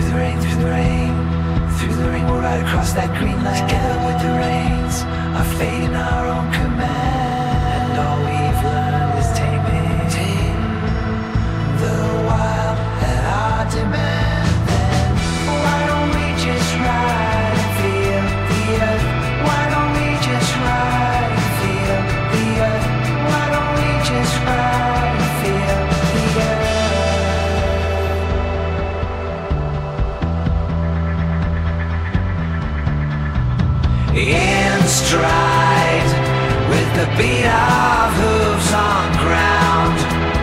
through the rain, through the rain, we'll ride across that green line. Together with the reins, our fate in our own command. And all we've learned is taming, the wild at our demand. Then why don't we just ride and feel the earth? Why don't we just ride and feel the earth? Why don't we just ride and feel the earth? In stride, with the beat of hooves on ground,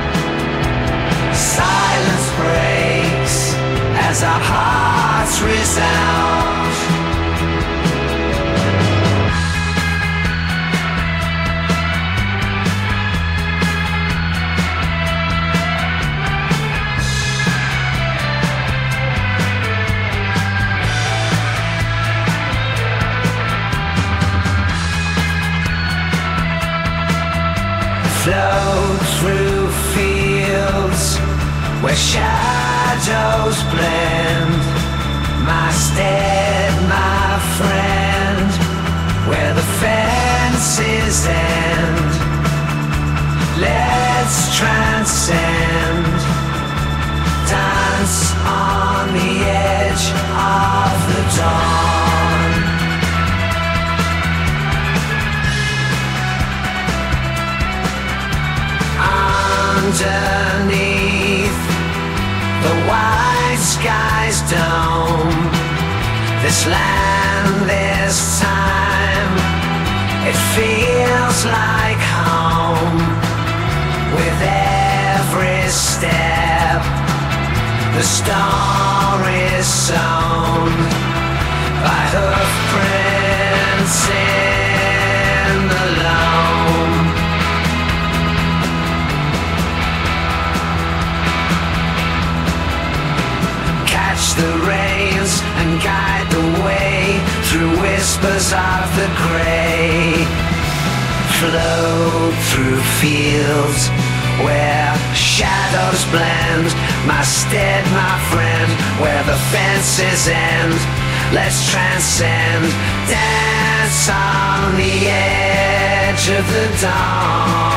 silence breaks as our hearts resound. Float through fields where shadows blend. My stead, my friend, where the fences end. Let's transcend, dance on the edge of the dawn. Underneath the white sky's dome, this land, this time, it feels like home. With every step, the story's sown by hoofprints in the loam. Catch the reins and guide the way through whispers of the grey. Float through fields where shadows blend. My stead, my friend, where the fences end. Let's transcend, dance on the edge of the dawn.